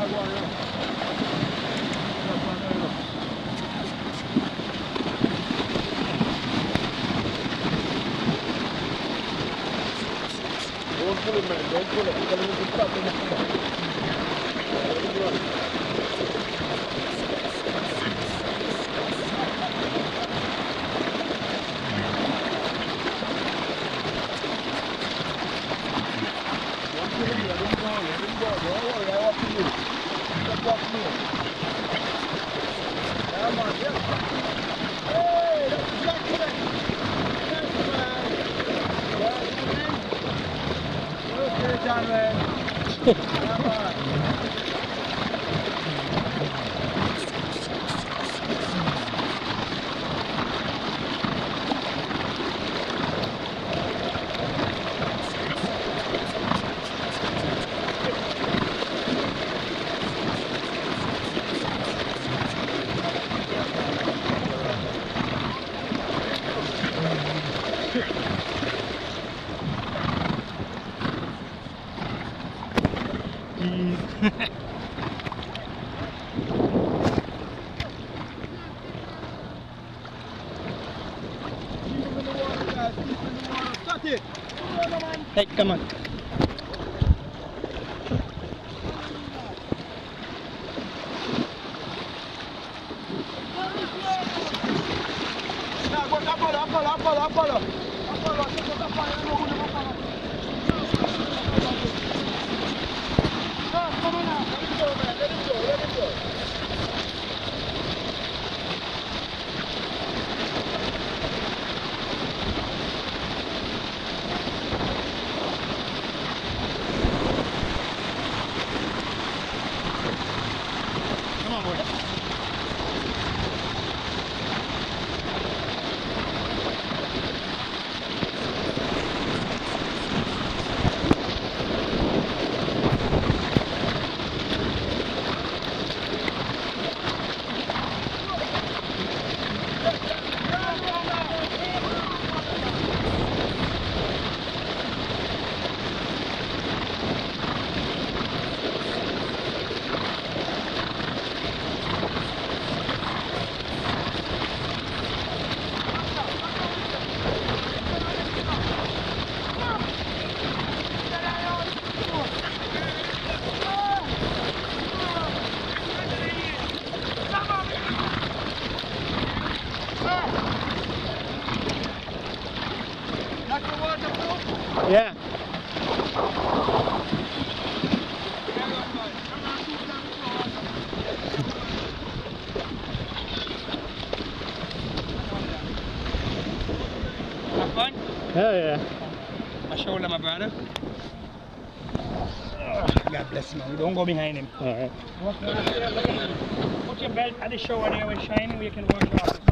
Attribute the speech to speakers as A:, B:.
A: Don't pull it, man. Don't pull it. You're going to stop in the John Ray.
B: Hey, come on. Yeah.
C: Have fun?
B: Hell yeah.
C: My shoulder, my brother. God bless him, man. We don't go behind him.
B: Alright.
C: Put your belt at the shower there when shining, we can wash off.